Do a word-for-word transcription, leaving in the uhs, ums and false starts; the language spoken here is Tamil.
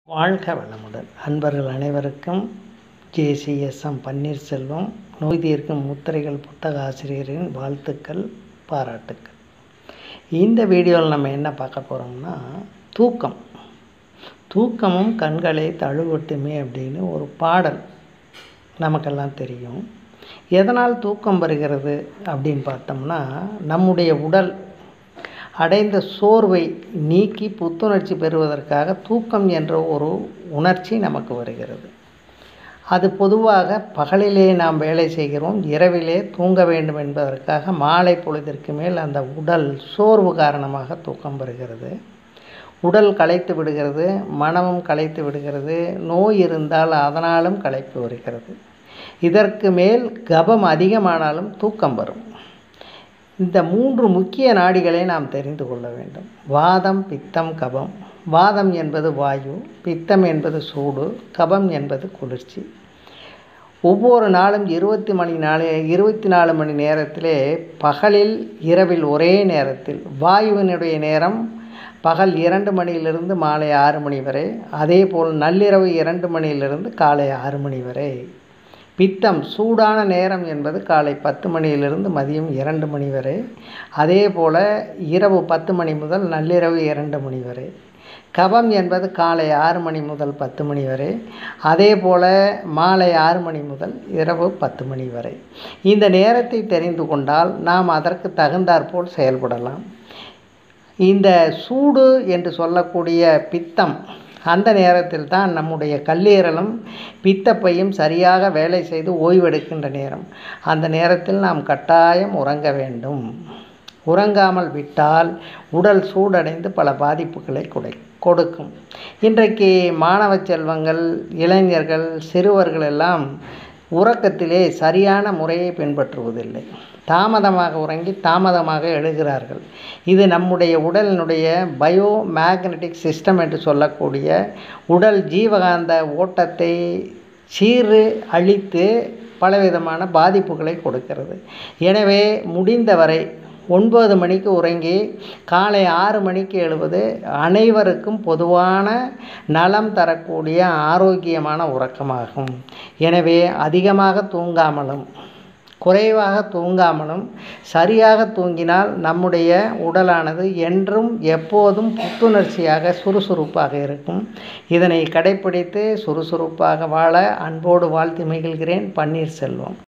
வாழ்க வளமுடன். அன்பர்கள் அனைவருக்கும் ஜே.சி.எஸ்.எம். பன்னீர்செல்வம் நோய் தீர்க்கும் முத்திரைகள் புத்தக ஆசிரியரின் வாழ்த்துக்கள், பாராட்டுக்கள். இந்த வீடியோவில் நம்ம என்ன பார்க்க போகிறோம்னா, தூக்கம் தூக்கமும் கண்களை தழுவட்டுமே அப்படின்னு ஒரு பாடல் நமக்கெல்லாம் தெரியும். எதனால் தூக்கம் வருகிறது அப்படின்னு பார்த்தோம்னா, நம்முடைய உடல் அடைந்த சோர்வை நீக்கி புத்துணர்ச்சி பெறுவதற்காக தூக்கம் என்ற ஒரு உணர்ச்சி நமக்கு வருகிறது. அது பொதுவாக பகலிலே நாம் வேலை செய்கிறோம், இரவிலே தூங்க வேண்டும் என்பதற்காக மாலை பொழுதிற்கு மேல் அந்த உடல் சோர்வு காரணமாக தூக்கம் வருகிறது. உடல் களைத்து விடுகிறது, மனமும் களைத்து விடுகிறது. நோய் இருந்தால் அதனாலும் களைப்பு வருகிறது. இதற்கு மேல் கபம் அதிகமானாலும் தூக்கம் வரும். இந்த மூன்று முக்கிய நாடிகளை நாம் தெரிந்து கொள்ள வேண்டும். வாதம், பித்தம், கபம். வாதம் என்பது வாயு, பித்தம் என்பது சூடு, கபம் என்பது குளிர்ச்சி. ஒவ்வொரு நாளும் இருபத்தி மணி நாளே இருபத்தி நாலு மணி நேரத்திலே பகலில் இரவில் ஒரே நேரத்தில் வாயுவினுடைய நேரம் பகல் இரண்டு மணியிலிருந்து மாலை ஆறு மணி வரை, அதே போல் நள்ளிரவு இரண்டு மணியிலிருந்து காலை ஆறு மணி வரை. பித்தம் சூடான நேரம் என்பது காலை பத்து மணியிலிருந்து மதியம் இரண்டு மணி வரை, அதே போல் இரவு பத்து மணி முதல் நள்ளிரவு இரண்டு மணி வரை. கபம் என்பது காலை ஆறு மணி முதல் பத்து மணி வரை, அதே போல் மாலை ஆறு மணி முதல் இரவு பத்து மணி வரை. இந்த நேரத்தை தெரிந்து கொண்டால் நாம் அதற்கு தகுந்தாற்போல் செயல்படலாம். இந்த சூடு என்று சொல்லக்கூடிய பித்தம், அந்த நேரத்தில் தான் நம்முடைய கல்லீரலும் பித்தப்பையும் சரியாக வேலை செய்து ஓய்வெடுக்கின்ற நேரம். அந்த நேரத்தில் நாம் கட்டாயம் உறங்க வேண்டும். உறங்காமல் விட்டால் உடல் சூடடைந்து பல பாதிப்புகளை கொடை கொடுக்கும். இன்றைக்கு மாணவ செல்வங்கள், இளைஞர்கள், சிறுவர்கள் எல்லாம் உறக்கத்திலே சரியான முறையை பின்பற்றுவதில்லை. தாமதமாக உறங்கி தாமதமாக எழுகிறார்கள். இது நம்முடைய உடலினுடைய பயோ மேக்னட்டிக் சிஸ்டம் என்று சொல்லக்கூடிய உடல் ஜீவகாந்த ஓட்டத்தை சீறு அழித்து பலவிதமான பாதிப்புகளை கொடுக்கிறது. எனவே முடிந்தவரை ஒன்பது மணிக்கு உறங்கி காலை ஆறு மணிக்கு எழுவது அனைவருக்கும் பொதுவான நலம் தரக்கூடிய ஆரோக்கியமான உறக்கமாகும். எனவே அதிகமாக தூங்காமலும் குறைவாக தூங்காமலும் சரியாக தூங்கினால் நம்முடைய உடலானது என்றும் எப்போதும் புத்துணர்ச்சியாக சுறுசுறுப்பாக இருக்கும். இதனை கடைப்பிடித்து சுறுசுறுப்பாக வாழ அன்போடு வாழ்த்து மகிழ்கிறேன். பன்னீர்செல்வம்.